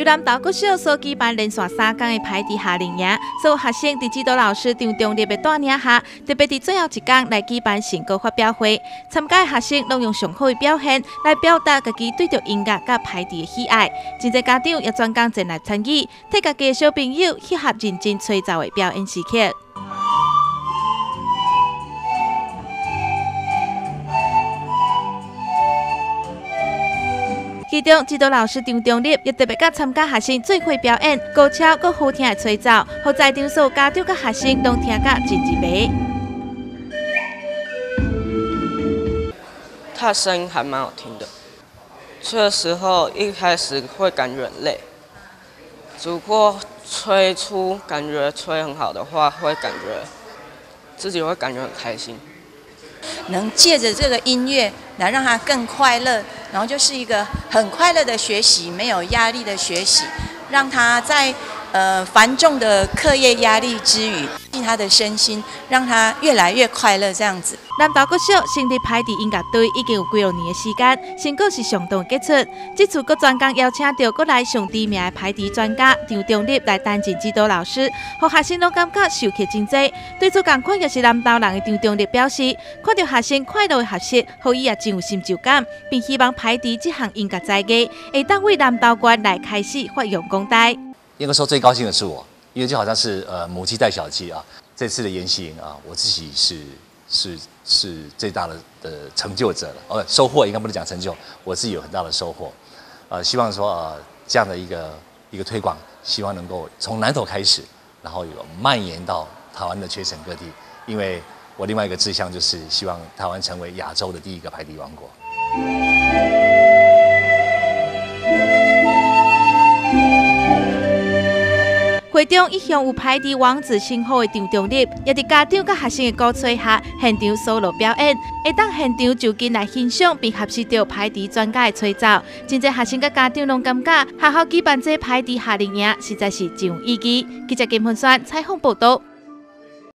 南投国小所举办连续3天的排除夏令营，所有学生在指导老师张忠立的带领下，特别在最后一天来举办成果发表会。参加的学生拢用上好的表现来表达家己对着音乐甲排除的喜爱。真侪家长也专工前来参与，替家己的小朋友翕合认真吹奏的表演时刻。 其中，指导老师张忠立也特别甲参加学生做伙表演，高超佮好听的吹奏，互在场所有家长佮学生拢听甲真入迷。 他的声音还蛮好听的，吹的时候一开始会感觉很累，如果吹出感觉吹很好的话，会感觉自己会感觉很开心。 能借着这个音乐来让他更快乐，然后就是一个很快乐的学习，没有压力的学习，让他在繁重的课业压力之余，进他的身心，让他越来越快乐这样子。 南投国小成立排除音乐队已经有几6年的时间，成果是相当杰出。这次佮专工邀请到国内上知名的排除专家张忠立来担任指导老师，让学生拢感觉受益真多。对做同款也是南投人的张忠立表示，看到学生快乐的学习，予伊也真有成就感，并希望排除这项音乐才艺会当为南投县来开始发扬光大。 应该说最高兴的是我，因为就好像是母鸡带小鸡啊。这次的研习营啊，我自己是最大的成就者了。收获应该不能讲成就，我自己有很大的收获。希望说这样的一个推广，希望能够从南投开始，然后有蔓延到台湾的全省各地。因为我另外一个志向就是希望台湾成为亚洲的第一个排除王国。 会中一向有排除王子称号的张忠立，也伫家长甲学生的鼓吹下，现场 solo 表演，会当现场就近来欣赏并学习到排除专家的吹奏。真侪学生甲家长拢感觉，学校举办这排除夏令营实在是真有意义。记者金凤轩采访报道。